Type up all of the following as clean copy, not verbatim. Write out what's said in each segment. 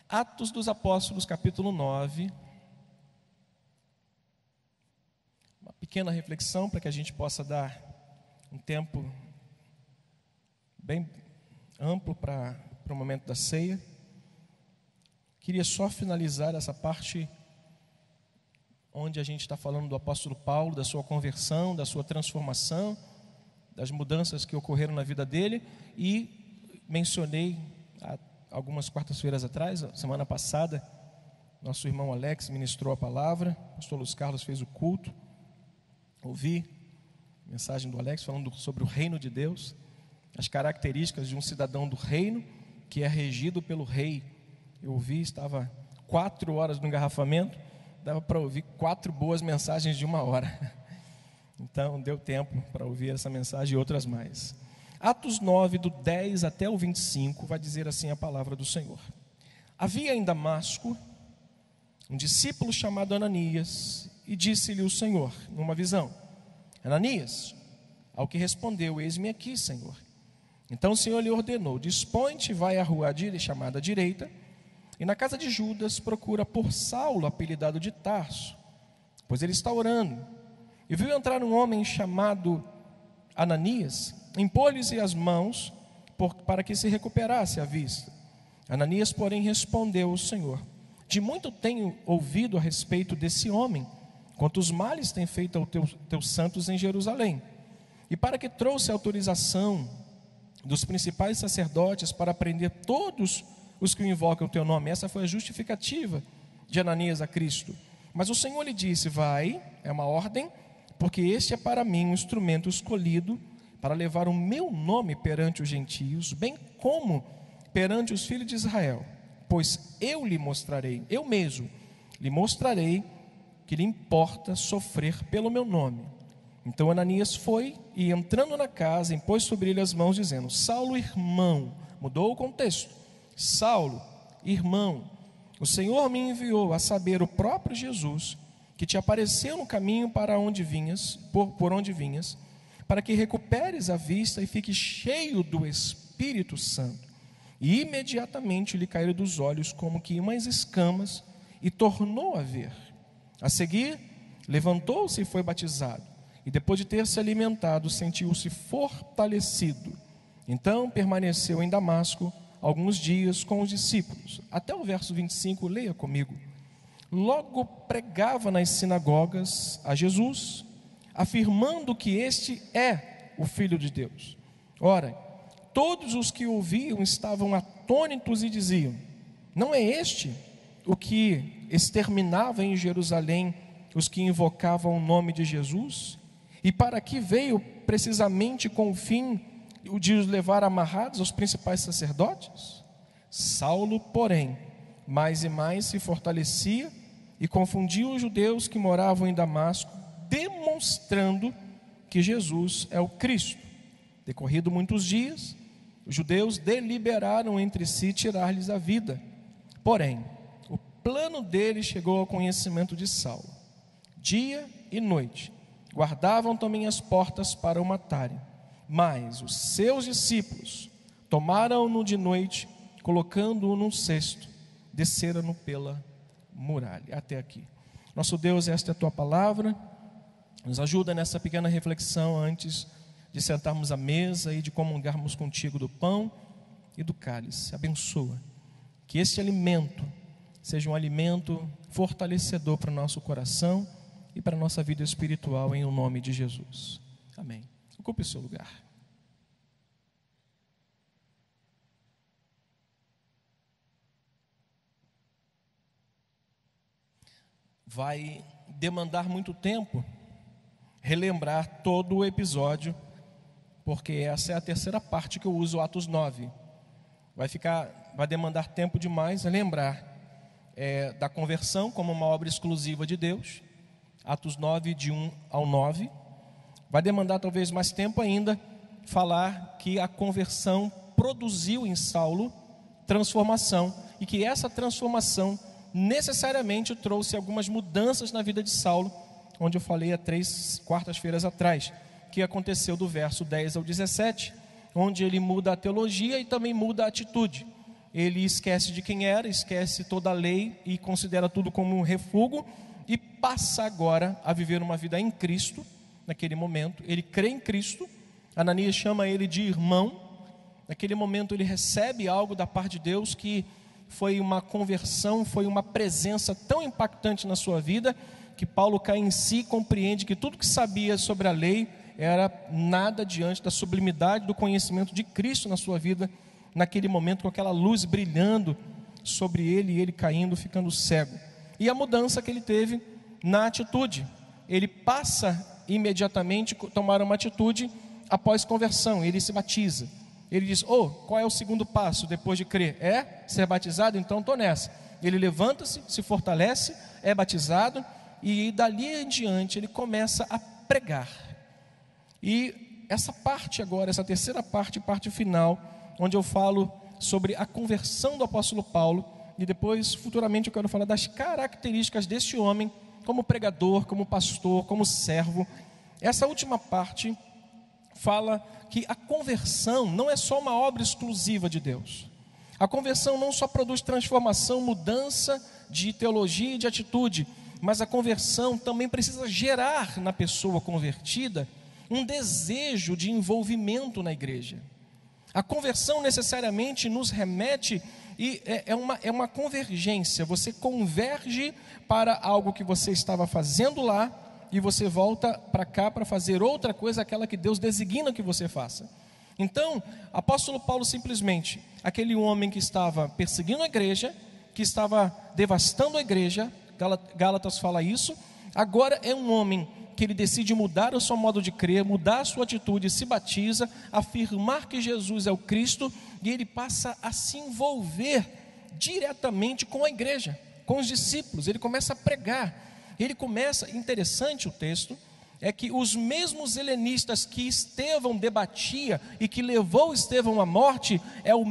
Atos dos Apóstolos, capítulo 9. Uma pequena reflexão para que a gente possa dar um tempo bem amplo para o momento da ceia. Queria só finalizar essa parte onde a gente está falando do apóstolo Paulo, da sua conversão, da sua transformação, das mudanças que ocorreram na vida dele, e mencionei algumas quartas-feiras atrás, semana passada, nosso irmão Alex ministrou a palavra, o pastor Luiz Carlos fez o culto, ouvi a mensagem do Alex falando sobre o reino de Deus, as características de um cidadão do reino, que é regido pelo rei. Eu ouvi, estava 4 horas no engarrafamento, dava para ouvir 4 boas mensagens de 1 hora, então deu tempo para ouvir essa mensagem e outras mais. Atos 9, do 10 até o 25, vai dizer assim a palavra do Senhor. Havia em Damasco um discípulo chamado Ananias, e disse-lhe o Senhor, numa visão: Ananias. Ao que respondeu: eis-me aqui, Senhor. Então o Senhor lhe ordenou: dispõe-te e vai à rua chamada direita, e na casa de Judas procura por Saulo, apelidado de Tarso, pois ele está orando. E viu entrar um homem chamado Ananias, impôs-lhe as mãos para que se recuperasse a vista. Ananias, porém, respondeu ao Senhor: de muito tenho ouvido a respeito desse homem, quantos males tem feito aos teus santos em Jerusalém, e para que trouxe autorização dos principais sacerdotes para prender todos os que invocam o teu nome. Essa foi a justificativa de Ananias a Cristo. Mas o Senhor lhe disse: vai, é uma ordem, porque este é para mim um instrumento escolhido para levar o meu nome perante os gentios, bem como perante os filhos de Israel, pois eu mesmo lhe mostrarei que lhe importa sofrer pelo meu nome. Então Ananias foi e, entrando na casa, impôs sobre ele as mãos, dizendo: Saulo, irmão. Mudou o contexto. Saulo, irmão, o Senhor me enviou, a saber, o próprio Jesus, que te apareceu no caminho para onde vinhas, por onde vinhas, para que recuperes a vista e fiques cheio do Espírito Santo. E imediatamente lhe caíram dos olhos como que umas escamas, e tornou a ver. A seguir, levantou-se e foi batizado. E depois de ter se alimentado, sentiu-se fortalecido. Então permaneceu em Damasco alguns dias com os discípulos. Até o verso 25, leia comigo. Logo pregava nas sinagogas a Jesus, afirmando que este é o Filho de Deus. Ora, todos os que ouviam estavam atônitos e diziam: não é este o que exterminava em Jerusalém os que invocavam o nome de Jesus? E para que veio precisamente com o fim de os levar amarrados aos principais sacerdotes? Saulo, porém, mais e mais se fortalecia e confundia os judeus que moravam em Damasco, demonstrando que Jesus é o Cristo. Decorrido muitos dias, os judeus deliberaram entre si tirar-lhes a vida. Porém, o plano deles chegou ao conhecimento de Saulo. Dia e noite guardavam também as portas para o matarem. Mas os seus discípulos tomaram-no de noite, colocando-o num cesto, desceram-no pela muralha. Até aqui. Nosso Deus, esta é a tua palavra. Nos ajuda nessa pequena reflexão antes de sentarmos à mesa e de comungarmos contigo do pão e do cálice. Abençoa que este alimento seja um alimento fortalecedor para o nosso coração e para a nossa vida espiritual, em o nome de Jesus. Amém. Ocupe o seu lugar. Vai demandar muito tempo relembrar todo o episódio, porque essa é a terceira parte que eu uso, Atos 9. Vai demandar tempo demais a lembrar da conversão como uma obra exclusiva de Deus, Atos 9, de 1 ao 9. Vai demandar talvez mais tempo ainda falar que a conversão produziu em Saulo transformação, e que essa transformação necessariamente trouxe algumas mudanças na vida de Saulo, onde eu falei há 3 quartas-feiras atrás, que aconteceu do verso 10 ao 17, onde ele muda a teologia e também muda a atitude. ele esquece de quem era, esquece toda a lei e considera tudo como um refúgio e passa agora a viver uma vida em Cristo. Naquele momento, ele crê em Cristo. Ananias chama ele de irmão. Naquele momento ele recebe algo da parte de Deus que foi uma conversão, foi uma presença tão impactante na sua vida, que Paulo cai em si e compreende que tudo que sabia sobre a lei era nada diante da sublimidade do conhecimento de Cristo na sua vida, naquele momento, com aquela luz brilhando sobre ele e ele caindo, ficando cego. E a mudança que ele teve na atitude, ele passa imediatamente a tomar uma atitude após conversão, ele se batiza. Ele diz: qual é o segundo passo depois de crer? É ser batizado? Então estou nessa. Ele levanta-se, se fortalece, é batizado, e dali em diante ele começa a pregar. E essa parte agora, essa terceira parte, parte final, onde eu falo sobre a conversão do apóstolo Paulo, e depois futuramente eu quero falar das características deste homem, como pregador, como pastor, como servo. Essa última parte fala que a conversão não é só uma obra exclusiva de Deus. A conversão não só produz transformação, mudança de teologia e de atitude, mas a conversão também precisa gerar na pessoa convertida um desejo de envolvimento na igreja. A conversão necessariamente nos remete e é uma convergência. Você converge para algo que você estava fazendo lá e você volta para cá para fazer outra coisa, aquela que Deus designa que você faça. Então, apóstolo Paulo simplesmente, aquele homem que estava perseguindo a igreja, que estava devastando a igreja, Gálatas fala isso, agora é um homem que ele decide mudar o seu modo de crer, mudar a sua atitude, se batiza, afirmar que Jesus é o Cristo, e ele passa a se envolver diretamente com a igreja, com os discípulos. Ele começa a pregar. Ele começa, interessante o texto, é que os mesmos helenistas que Estevão debatia e que levou Estevão à morte,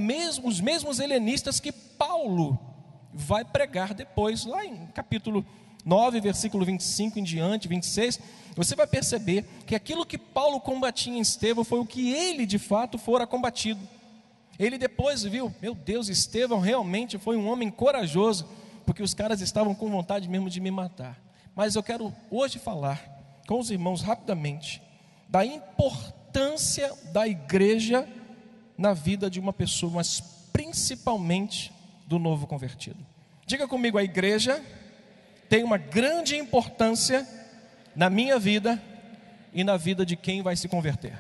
os mesmos helenistas que Paulo vai pregar depois, lá em capítulo 9, versículo 25 em diante, 26, você vai perceber que aquilo que Paulo combatia em Estevão foi o que ele de fato fora combatido. Ele depois viu, meu Deus, Estevão realmente foi um homem corajoso, porque os caras estavam com vontade mesmo de me matar. Mas eu quero hoje falar com os irmãos rapidamente da importância da igreja na vida de uma pessoa, mas principalmente do novo convertido. Diga comigo, a igreja tem uma grande importância na minha vida e na vida de quem vai se converter.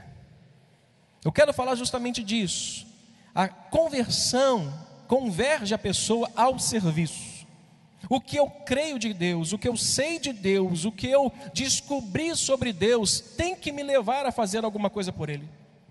Eu quero falar justamente disso. A conversão converge a pessoa ao serviço. O que eu creio de Deus, o que eu sei de Deus, o que eu descobri sobre Deus, tem que me levar a fazer alguma coisa por Ele.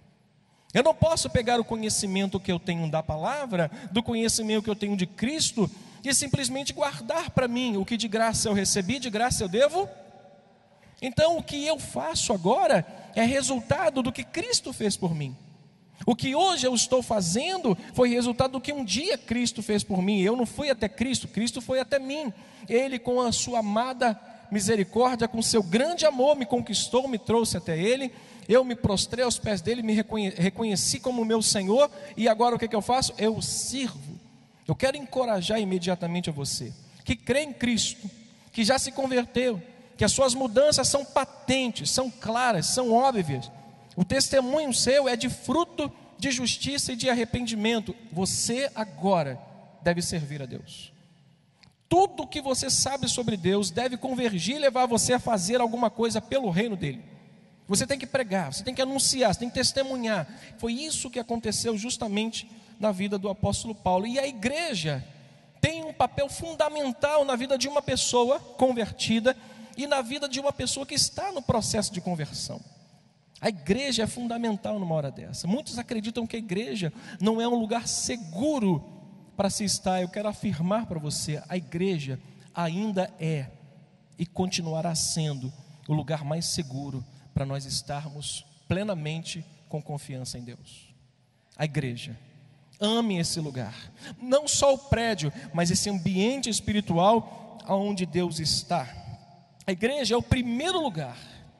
Eu não posso pegar o conhecimento que eu tenho da palavra, do conhecimento que eu tenho de Cristo, e simplesmente guardar para mim. O que de graça eu recebi, de graça eu devo. Então o que eu faço agora é resultado do que Cristo fez por mim. O que hoje eu estou fazendo foi resultado do que um dia Cristo fez por mim. Eu não fui até Cristo, Cristo foi até mim. Ele, com a sua amada misericórdia, com seu grande amor, me conquistou, me trouxe até Ele. Eu me prostrei aos pés dele, me reconheci como meu Senhor. E agora o que eu faço? Eu sirvo. Eu quero encorajar imediatamente a você que crê em Cristo, que já se converteu, que as suas mudanças são patentes, são claras, são óbvias. O testemunho seu é de fruto de justiça e de arrependimento. Você agora deve servir a Deus. Tudo o que você sabe sobre Deus deve convergir e levar você a fazer alguma coisa pelo reino dele. Você tem que pregar, você tem que anunciar, você tem que testemunhar. Foi isso que aconteceu justamente na vida do apóstolo Paulo. E a igreja tem um papel fundamental na vida de uma pessoa convertida e na vida de uma pessoa que está no processo de conversão. A igreja é fundamental numa hora dessa. Muitos acreditam que a igreja não é um lugar seguro para se estar. Eu quero afirmar para você, a igreja ainda é e continuará sendo o lugar mais seguro para nós estarmos plenamente com confiança em Deus. A igreja. Ame esse lugar. Não só o prédio, mas esse ambiente espiritual onde Deus está. A igreja é o primeiro lugar.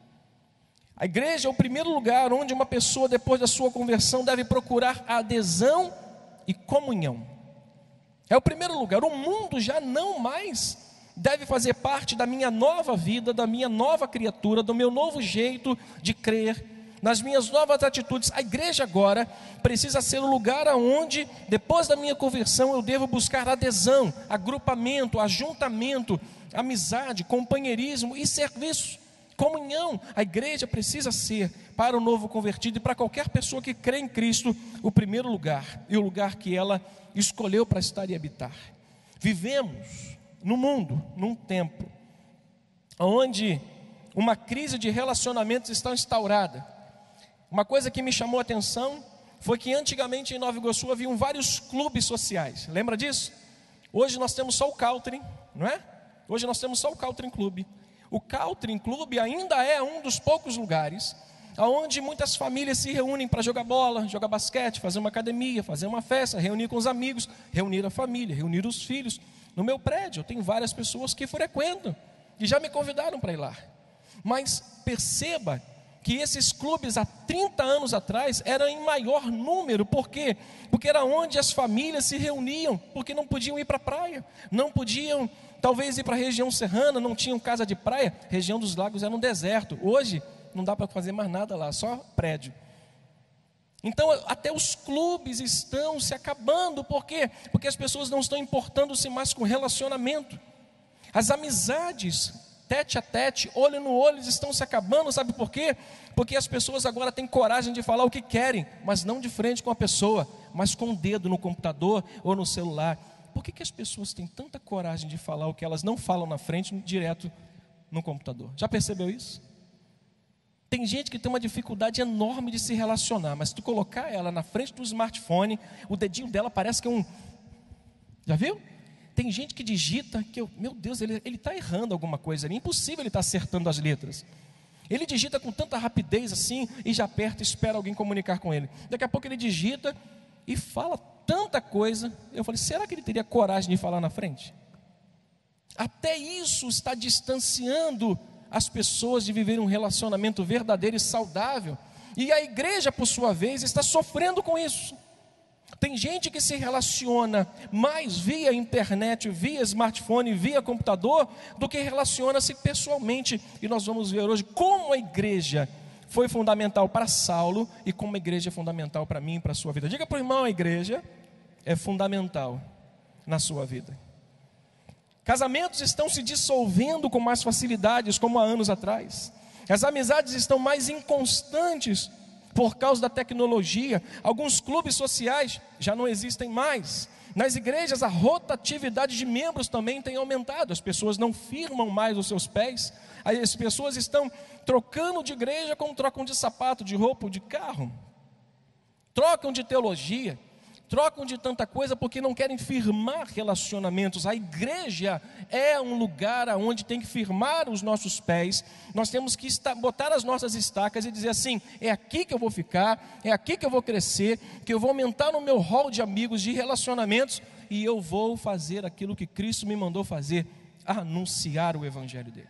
A igreja é o primeiro lugar onde uma pessoa, depois da sua conversão, deve procurar adesão e comunhão. É o primeiro lugar. O mundo já não mais deve fazer parte da minha nova vida, da minha nova criatura, do meu novo jeito de crer, nas minhas novas atitudes. A igreja agora precisa ser o lugar aonde, depois da minha conversão, eu devo buscar adesão, agrupamento, ajuntamento, amizade, companheirismo e serviço, comunhão. A igreja precisa ser, para o novo convertido e para qualquer pessoa que crê em Cristo, o primeiro lugar e o lugar que ela escolheu para estar e habitar. Vivemos no mundo, num tempo onde uma crise de relacionamentos está instaurada. Uma coisa que me chamou a atenção foi que antigamente em Nova Iguaçu haviam vários clubes sociais. Lembra disso? Hoje nós temos só o Caltrim, não é? Hoje nós temos só o Caltrim Clube. O Caltrim Clube ainda é um dos poucos lugares onde muitas famílias se reúnem para jogar bola, jogar basquete, fazer uma academia, fazer uma festa, reunir com os amigos, reunir a família, reunir os filhos. No meu prédio eu tenho várias pessoas que frequentam e já me convidaram para ir lá. Mas perceba que esses clubes há 30 anos atrás eram em maior número. Por quê? Porque era onde as famílias se reuniam, porque não podiam ir para a praia, não podiam talvez ir para a região serrana, não tinham casa de praia, região dos lagos era um deserto. Hoje não dá para fazer mais nada lá, só prédio. Então até os clubes estão se acabando. Por quê? Porque as pessoas não estão importando-se mais com relacionamento. As amizades tete a tete, olho no olho, estão se acabando. Sabe por quê? Porque as pessoas agora têm coragem de falar o que querem, mas não de frente com a pessoa, mas com o dedo no computador ou no celular. Por que as pessoas têm tanta coragem de falar o que elas não falam na frente, direto no computador? Já percebeu isso? Tem gente que tem uma dificuldade enorme de se relacionar, mas se tu colocar ela na frente do smartphone, o dedinho dela parece que é um... Já viu? Tem gente que digita, meu Deus, ele está errando alguma coisa, é impossível ele estar acertando as letras. Ele digita com tanta rapidez assim, e já aperta e espera alguém comunicar com ele. Daqui a pouco ele digita e fala tanta coisa. Eu falei, será que ele teria coragem de falar na frente? Até isso está distanciando as pessoas de viver um relacionamento verdadeiro e saudável. E a igreja, por sua vez, está sofrendo com isso. Tem gente que se relaciona mais via internet, via smartphone, via computador, do que relaciona-se pessoalmente. E nós vamos ver hoje como a igreja foi fundamental para Saulo e como a igreja é fundamental para mim e para a sua vida. Diga para o irmão, a igreja é fundamental na sua vida. Casamentos estão se dissolvendo com mais facilidades, como há anos atrás. As amizades estão mais inconstantes por causa da tecnologia. Alguns clubes sociais já não existem mais. Nas igrejas, a rotatividade de membros também tem aumentado. As pessoas não firmam mais os seus pés. As pessoas estão trocando de igreja como trocam de sapato, de roupa, de carro. Trocam de teologia. Trocam de tanta coisa porque não querem firmar relacionamentos. A igreja é um lugar onde tem que firmar os nossos pés. Nós temos que botar as nossas estacas e dizer assim, é aqui que eu vou ficar, é aqui que eu vou crescer, que eu vou aumentar no meu hall de amigos, de relacionamentos, e eu vou fazer aquilo que Cristo me mandou fazer, anunciar o evangelho dele.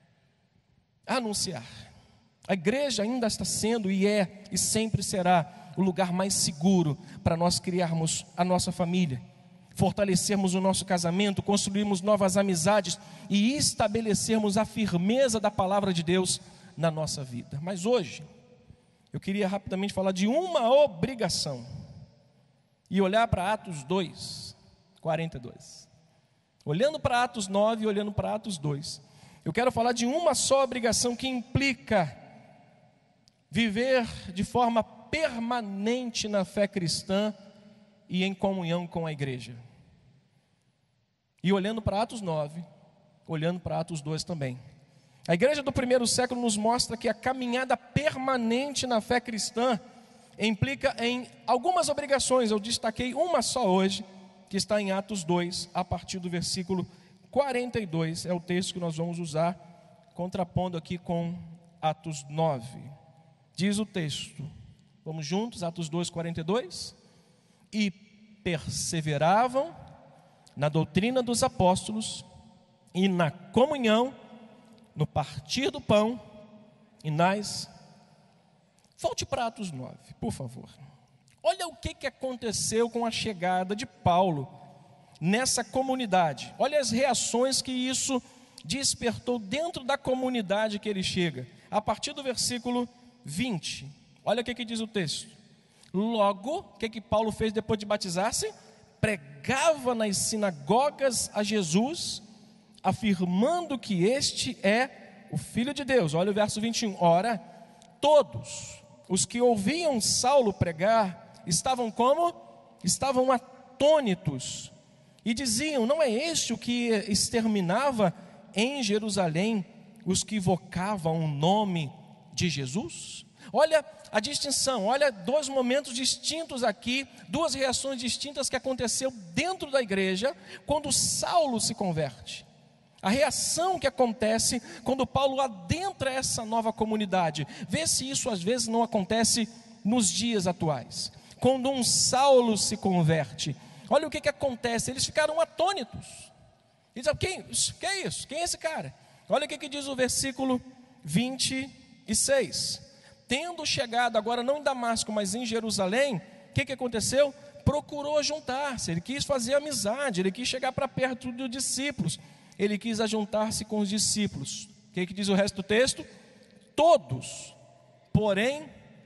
Anunciar. A igreja ainda está sendo e é e sempre será o lugar mais seguro para nós criarmos a nossa família, fortalecermos o nosso casamento, construirmos novas amizades e estabelecermos a firmeza da palavra de Deus na nossa vida. Mas hoje, eu queria rapidamente falar de uma obrigação e olhar para Atos 2, 42. Olhando para Atos 9 e olhando para Atos 2, eu quero falar de uma só obrigação que implica viver de forma permanente na fé cristã e em comunhão com a igreja. E olhando para Atos 9, olhando para Atos 2 também. A igreja do primeiro século nos mostra que a caminhada permanente na fé cristã implica em algumas obrigações. Eu destaquei uma só hoje, que está em Atos 2, a partir do versículo 42. É o texto que nós vamos usar, contrapondo aqui com Atos 9. Diz o texto, vamos juntos, Atos 2, 42. E perseveravam na doutrina dos apóstolos e na comunhão, no partir do pão e nas... Volte para Atos 9, por favor. Olha o que aconteceu com a chegada de Paulo nessa comunidade. Olha as reações que isso despertou dentro da comunidade que ele chega. A partir do versículo 20, olha o que diz o texto. Logo, o que Paulo fez depois de batizar-se? Pregava nas sinagogas a Jesus, afirmando que este é o Filho de Deus. Olha o verso 21. Ora, todos os que ouviam Saulo pregar estavam como? Estavam atônitos e diziam: não é este o que exterminava em Jerusalém os que invocavam o nome de Jesus? Olha a distinção, olha dois momentos distintos aqui, duas reações distintas que aconteceu dentro da igreja quando Saulo se converte. A reação que acontece quando Paulo adentra essa nova comunidade. Vê se isso às vezes não acontece nos dias atuais. Quando um Saulo se converte, olha o que acontece, eles ficaram atônitos. Eles dizem: que é isso? Quem é esse cara? Olha o que diz o versículo 26. Tendo chegado agora não em Damasco, mas em Jerusalém, o que aconteceu? Procurou juntar-se, ele quis fazer amizade, ele quis chegar para perto dos discípulos, ele quis ajuntar-se com os discípulos. O que diz o resto do texto? Todos, porém,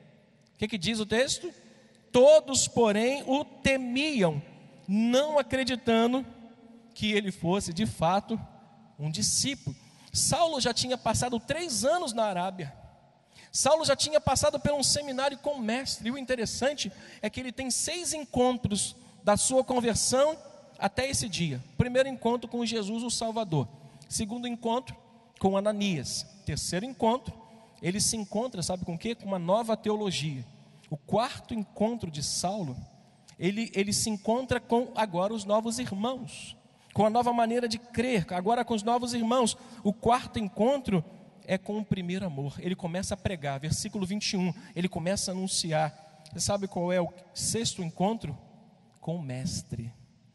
o que diz o texto? Todos, porém, o temiam, não acreditando que ele fosse de fato um discípulo. Saulo já tinha passado 3 anos na Arábia. Saulo já tinha passado por um seminário com o mestre, e o interessante é que ele tem 6 encontros da sua conversão até esse dia. Primeiro encontro com Jesus o Salvador, segundo encontro com Ananias, terceiro encontro, ele se encontra, sabe com o quê? Com uma nova teologia. O quarto encontro de Saulo, ele se encontra com agora os novos irmãos, com a nova maneira de crer, agora com os novos irmãos. O quarto encontro é com o primeiro amor. Ele começa a pregar, versículo 21, ele começa a anunciar. Você sabe qual é o 6º encontro? Com o mestre.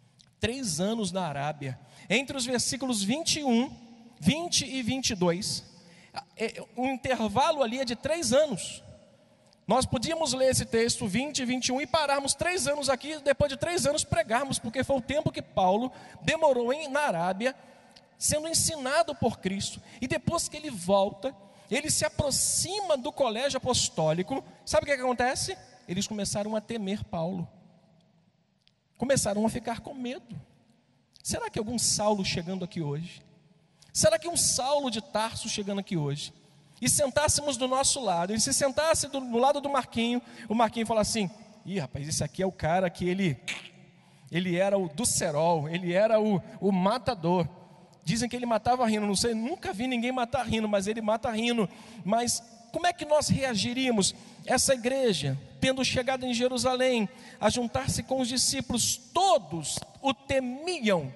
3 anos na Arábia. Entre os versículos 21, 20 e 22, o intervalo ali é de 3 anos. Nós podíamos ler esse texto 20 e 21 e pararmos 3 anos aqui, depois de 3 anos pregarmos, porque foi o tempo que Paulo demorou na Arábia, sendo ensinado por Cristo. E depois que ele volta, ele se aproxima do colégio apostólico. Sabe o que acontece? Eles começaram a temer Paulo, começaram a ficar com medo. Será que algum Saulo chegando aqui hoje? Será que um Saulo de Tarso chegando aqui hoje, e sentássemos do nosso lado, ele se sentasse do lado do Marquinho, o Marquinho fala assim: ih, rapaz, esse aqui é o cara que ele era o do cerol, ele era o matador. Dizem que ele matava rindo, não sei, nunca vi ninguém matar rindo, mas ele mata rindo. Mas como é que nós reagiríamos? Essa igreja, tendo chegado em Jerusalém, a juntar-se com os discípulos, todos o temiam,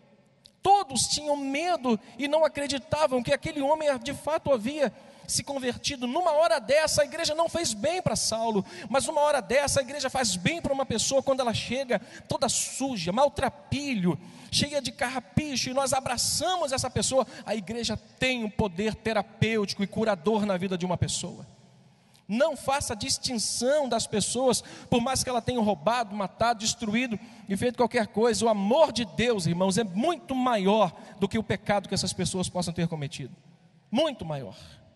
todos tinham medo e não acreditavam que aquele homem de fato havia se convertido. Numa hora dessa, a igreja não fez bem para Saulo, mas numa hora dessa, a igreja faz bem para uma pessoa quando ela chega toda suja, maltrapilho, cheia de carrapicho, e nós abraçamos essa pessoa. A igreja tem um poder terapêutico e curador na vida de uma pessoa. Não faça distinção das pessoas, por mais que ela tenha roubado, matado, destruído e feito qualquer coisa. O amor de Deus, irmãos, é muito maior do que o pecado que essas pessoas possam ter cometido. Muito maior.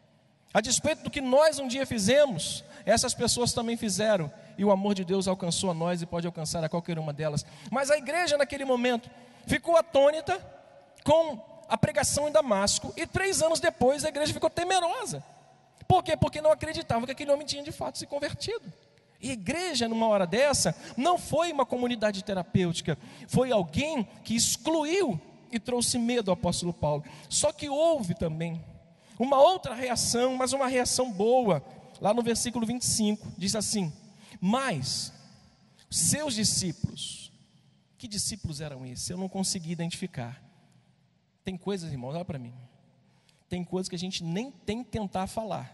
A despeito do que nós um dia fizemos, essas pessoas também fizeram, e o amor de Deus alcançou a nós e pode alcançar a qualquer uma delas. Mas a igreja naquele momento ficou atônita com a pregação em Damasco, e 3 anos depois a igreja ficou temerosa. Por quê? Porque não acreditavam que aquele homem tinha de fato se convertido. E a igreja, numa hora dessa, não foi uma comunidade terapêutica, foi alguém que excluiu e trouxe medo ao apóstolo Paulo. Só que houve também uma outra reação, mas uma reação boa. Lá no versículo 25, diz assim: mas seus discípulos, que discípulos eram esses? Eu não consegui identificar. Tem coisas, irmãos, olha para mim, tem coisas que a gente nem tem que tentar falar.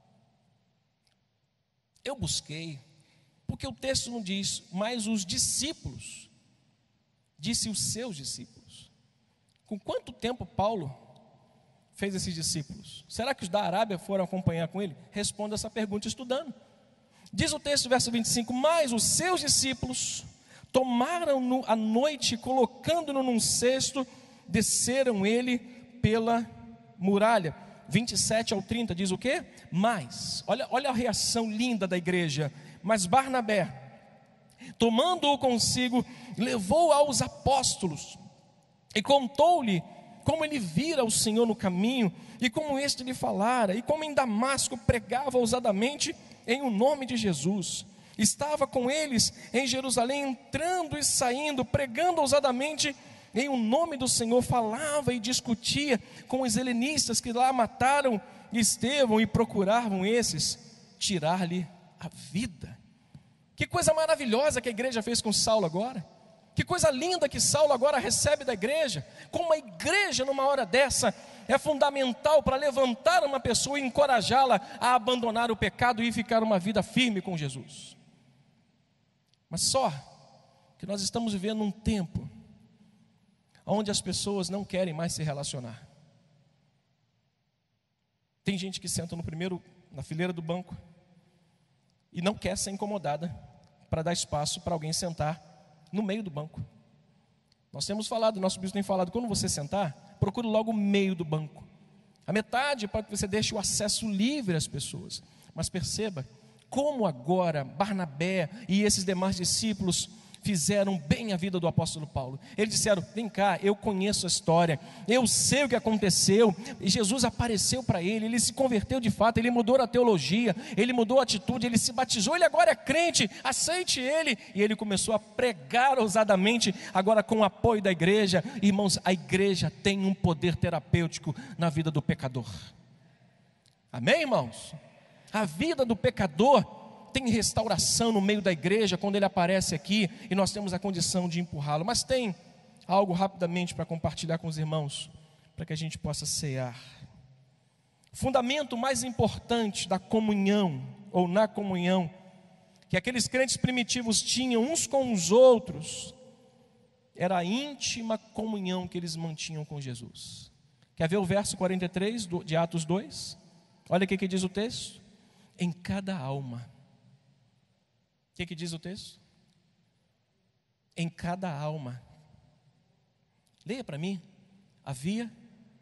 Eu busquei, porque o texto não diz, mas os discípulos, disse os seus discípulos. Com quanto tempo Paulo fez esses discípulos? Será que os da Arábia foram acompanhar com ele? Responda essa pergunta estudando. Diz o texto, verso 25: mas os seus discípulos Tomaram-no à noite, colocando-no num cesto, desceram ele pela muralha. 27 ao 30 diz o quê? Mas, olha a reação linda da igreja. Mas Barnabé, tomando-o consigo, levou aos apóstolos e contou-lhe como ele vira o Senhor no caminho, e como este lhe falara, e como em Damasco pregava ousadamente em o nome de Jesus. Estava com eles em Jerusalém, entrando e saindo, pregando ousadamente em o nome do Senhor. Falava e discutia com os helenistas que lá mataram Estevão, e procuravam esses tirar-lhe a vida. Que coisa maravilhosa que a igreja fez com Saulo agora. Que coisa linda que Saulo agora recebe da igreja. Como a igreja numa hora dessa é fundamental para levantar uma pessoa e encorajá-la a abandonar o pecado e ficar uma vida firme com Jesus. Mas só que nós estamos vivendo um tempo onde as pessoas não querem mais se relacionar. Tem gente que senta na fileira do banco e não quer ser incomodada para dar espaço para alguém sentar no meio do banco. Nós temos falado, nosso bispo tem falado, quando você sentar, procure logo o meio do banco. A metade para que você deixe o acesso livre às pessoas. Mas perceba como agora Barnabé e esses demais discípulos fizeram bem a vida do apóstolo Paulo. Eles disseram: vem cá, eu conheço a história, eu sei o que aconteceu, e Jesus apareceu para ele se converteu de fato, ele mudou a teologia, ele mudou a atitude, ele se batizou, ele agora é crente, aceite ele. E ele começou a pregar ousadamente, agora com o apoio da igreja. Irmãos, a igreja tem um poder terapêutico na vida do pecador. Amém, irmãos? A vida do pecador tem restauração no meio da igreja quando ele aparece aqui e nós temos a condição de empurrá-lo. Mas tem algo rapidamente para compartilhar com os irmãos, para que a gente possa cear. O fundamento mais importante da comunhão, ou na comunhão, que aqueles crentes primitivos tinham uns com os outros, era a íntima comunhão que eles mantinham com Jesus. Quer ver o verso 43 de Atos 2? Olha o que diz o texto. Em cada alma. O que diz o texto? Em cada alma. Leia para mim. Havia.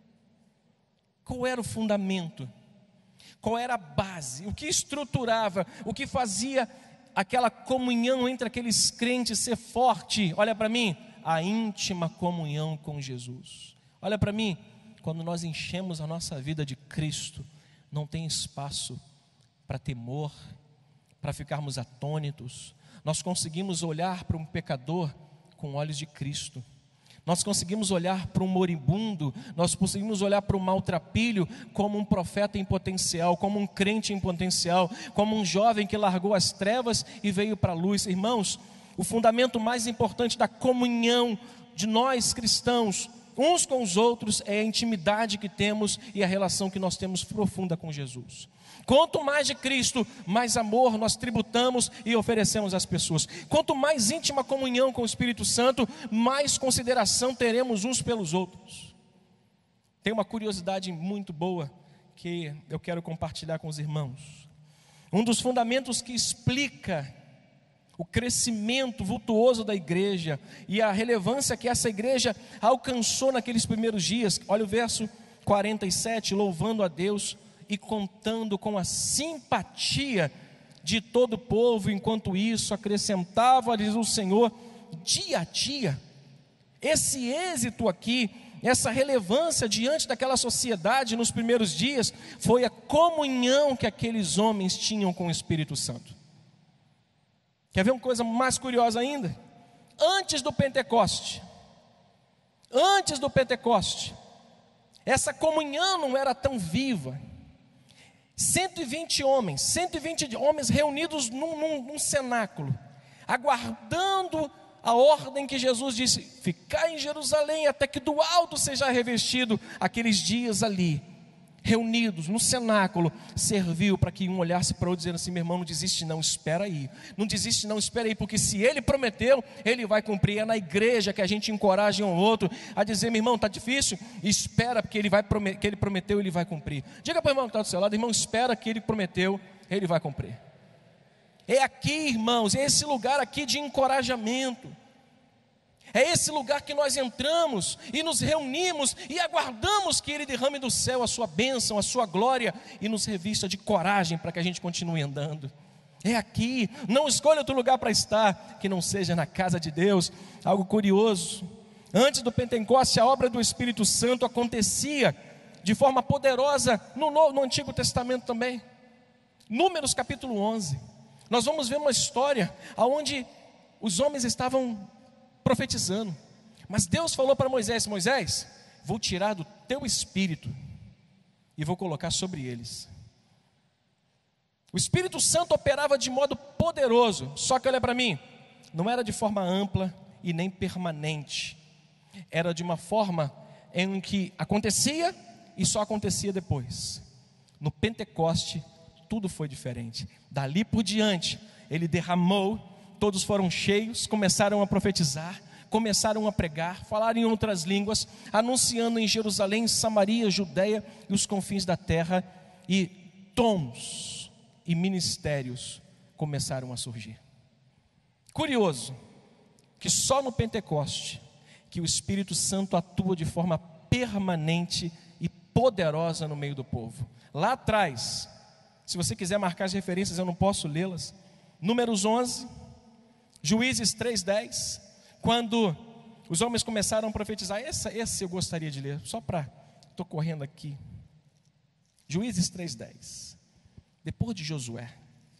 Qual era o fundamento? Qual era a base? O que estruturava? O que fazia aquela comunhão entre aqueles crentes ser forte? Olha para mim. A íntima comunhão com Jesus. Olha para mim. Quando nós enchemos a nossa vida de Cristo, não tem espaço para temor, para ficarmos atônitos. Nós conseguimos olhar para um pecador com olhos de Cristo. Nós conseguimos olhar para um moribundo, nós conseguimos olhar para um maltrapilho como um profeta em potencial, como um crente em potencial, como um jovem que largou as trevas e veio para a luz. Irmãos, o fundamento mais importante da comunhão de nós cristãos, uns com os outros, é a intimidade que temos e a relação que nós temos profunda com Jesus. Quanto mais de Cristo, mais amor nós tributamos e oferecemos às pessoas. Quanto mais íntima comunhão com o Espírito Santo, mais consideração teremos uns pelos outros. Tem uma curiosidade muito boa que eu quero compartilhar com os irmãos. Um dos fundamentos que explica o crescimento vultuoso da igreja e a relevância que essa igreja alcançou naqueles primeiros dias. Olha o verso 47, louvando a Deus e contando com a simpatia de todo o povo. Enquanto isso, acrescentava-lhes o Senhor dia a dia. Esse êxito aqui, essa relevância diante daquela sociedade nos primeiros dias, foi a comunhão que aqueles homens tinham com o Espírito Santo. Quer ver uma coisa mais curiosa ainda? Antes do Pentecoste, essa comunhão não era tão viva. 120 homens reunidos num cenáculo, aguardando a ordem que Jesus disse: ficar em Jerusalém até que do alto seja revestido. Aqueles dias ali, reunidos no cenáculo, serviu para que um olhasse para o outro dizendo assim: meu irmão, não desiste não, espera aí, não desiste não, espera aí, porque se ele prometeu, ele vai cumprir. É na igreja que a gente encoraja um outro a dizer: meu irmão, está difícil? Espera, porque que ele prometeu, ele vai cumprir. Diga para o irmão que está do seu lado: irmão, espera, que ele prometeu, ele vai cumprir. É aqui, irmãos, é esse lugar aqui de encorajamento. É esse lugar que nós entramos e nos reunimos e aguardamos que Ele derrame do céu a sua bênção, a sua glória e nos revista de coragem para que a gente continue andando. É aqui, não escolha outro lugar para estar que não seja na casa de Deus. Algo curioso, antes do Pentecoste, a obra do Espírito Santo acontecia de forma poderosa no Antigo Testamento também. Números capítulo 11, nós vamos ver uma história onde os homens estavam profetizando, mas Deus falou para Moisés: Moisés, vou tirar do teu espírito e vou colocar sobre eles. O Espírito Santo operava de modo poderoso, só que olha para mim, não era de forma ampla e nem permanente, era de uma forma em que acontecia e só acontecia depois. No Pentecoste tudo foi diferente. Dali por diante Ele derramou, todos foram cheios, começaram a profetizar, começaram a pregar, falaram em outras línguas, anunciando em Jerusalém, Samaria, Judeia e os confins da terra, e dons e ministérios começaram a surgir. Curioso que só no Pentecoste que o Espírito Santo atua de forma permanente e poderosa no meio do povo. Lá atrás, se você quiser marcar as referências, eu não posso lê-las. Números 11, Juízes 3:10, quando os homens começaram a profetizar. Esse eu gostaria de ler, só para, estou correndo aqui. Juízes 3:10, depois de Josué.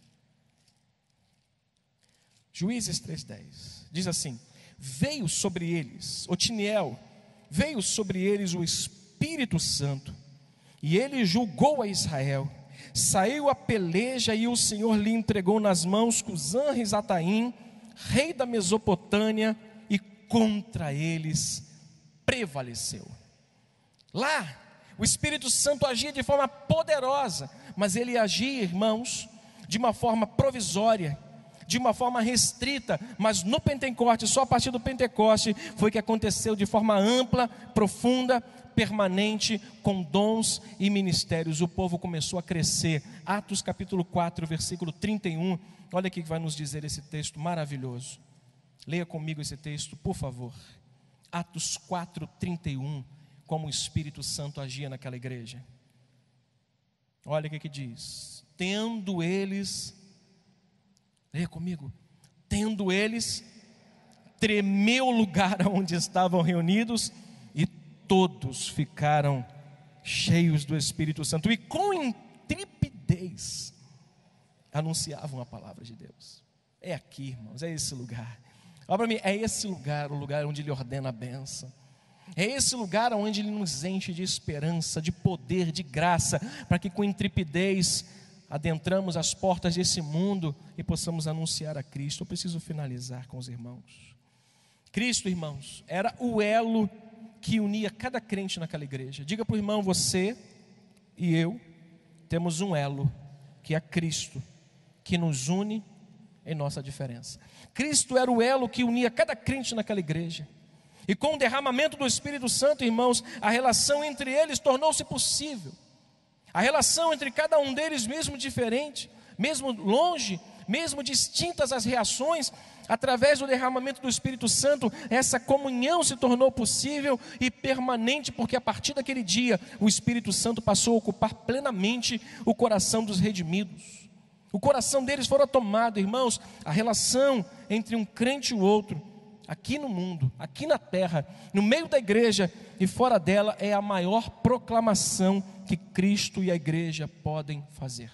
Juízes 3:10, diz assim: veio sobre eles, Otiniel, veio sobre eles o Espírito Santo, e ele julgou a Israel. Saiu a peleja e o Senhor lhe entregou nas mãos Cusã-Risataim, rei da Mesopotâmia, e contra eles prevaleceu. Lá, o Espírito Santo agia de forma poderosa, mas ele agia, irmãos, de uma forma provisória, de uma forma restrita, mas no Pentecoste, só a partir do Pentecoste, foi que aconteceu de forma ampla, profunda, permanente, com dons e ministérios. O povo começou a crescer. Atos capítulo 4, versículo 31, olha aqui que vai nos dizer esse texto maravilhoso. Leia comigo esse texto, por favor. Atos 4, 31, como o Espírito Santo agia naquela igreja. Olha o que diz: tendo eles, leia comigo, tendo eles, tremeu o lugar onde estavam reunidos, e todos ficaram cheios do Espírito Santo, e com intrepidez anunciavam a palavra de Deus. É aqui, irmãos, é esse lugar. Olha para mim, é esse lugar, o lugar onde Ele ordena a bênção. É esse lugar onde Ele nos enche de esperança, de poder, de graça, para que com intrepidez adentramos as portas desse mundo e possamos anunciar a Cristo. Eu preciso finalizar com os irmãos. Cristo, irmãos, era o elo que unia cada crente naquela igreja. Diga para o irmão: você e eu temos um elo, que é Cristo, que nos une em nossa diferença. Cristo era o elo que unia cada crente naquela igreja. E com o derramamento do Espírito Santo, irmãos, a relação entre eles tornou-se possível. A relação entre cada um deles, mesmo diferente, mesmo longe, mesmo distintas as reações, através do derramamento do Espírito Santo, essa comunhão se tornou possível e permanente, porque a partir daquele dia, o Espírito Santo passou a ocupar plenamente o coração dos redimidos. O coração deles fora tomado, irmãos. A relação entre um crente e o outro, aqui no mundo, aqui na terra, no meio da igreja e fora dela, é a maior proclamação que Cristo e a igreja podem fazer.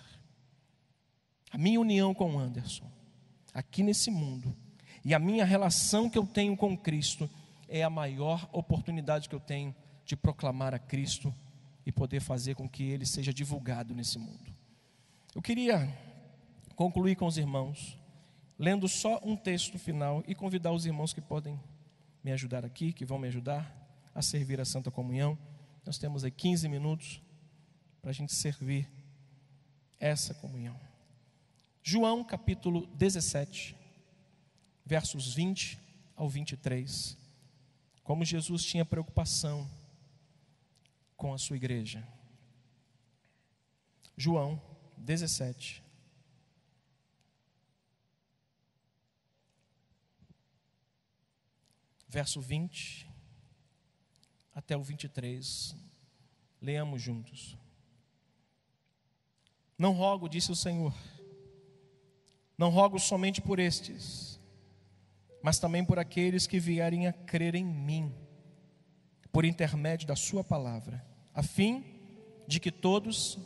A minha união com o Anderson, aqui nesse mundo, e a minha relação que eu tenho com Cristo, é a maior oportunidade que eu tenho de proclamar a Cristo e poder fazer com que Ele seja divulgado nesse mundo. Eu queria concluir com os irmãos, lendo só um texto final, e convidar os irmãos que podem me ajudar aqui, que vão me ajudar a servir a Santa Comunhão. Nós temos aí 15 minutos para a gente servir essa comunhão. João capítulo 17, versos 20 ao 23. Como Jesus tinha preocupação com a sua igreja. João 17, verso 20 até o 23. Leamos juntos. Não rogo, disse o Senhor, não rogo somente por estes, mas também por aqueles que vierem a crer em mim, por intermédio da sua palavra, a fim de que todos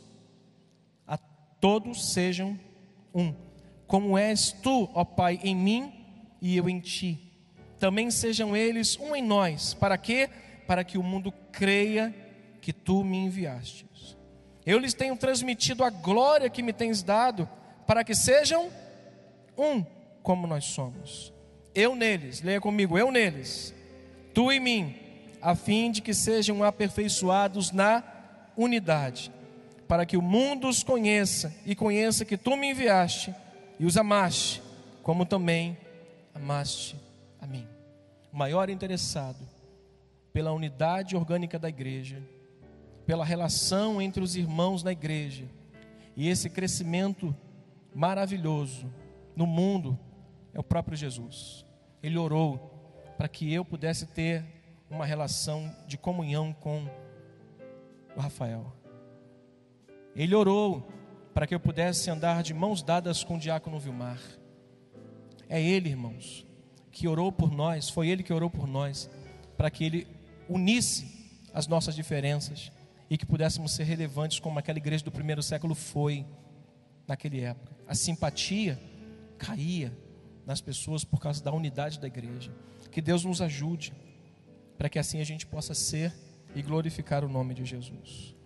sejam um, como és tu, ó Pai, em mim e eu em ti. Também sejam eles um em nós. Para quê? Para que o mundo creia que tu me enviastes. Eu lhes tenho transmitido a glória que me tens dado, para que sejam um, como nós somos. Eu neles, leia comigo, eu neles, tu em mim, a fim de que sejam aperfeiçoados na unidade, para que o mundo os conheça e conheça que tu me enviaste e os amaste, como também amaste a mim. O maior interessado pela unidade orgânica da igreja, pela relação entre os irmãos na igreja e esse crescimento maravilhoso no mundo é o próprio Jesus. Ele orou para que eu pudesse ter uma relação de comunhão com o Rafael. Ele orou para que eu pudesse andar de mãos dadas com o diácono Vilmar. É Ele, irmãos, que orou por nós, foi Ele que orou por nós, para que Ele unisse as nossas diferenças e que pudéssemos ser relevantes como aquela igreja do primeiro século foi naquela época. A simpatia caía nas pessoas por causa da unidade da igreja. Que Deus nos ajude para que assim a gente possa ser e glorificar o nome de Jesus.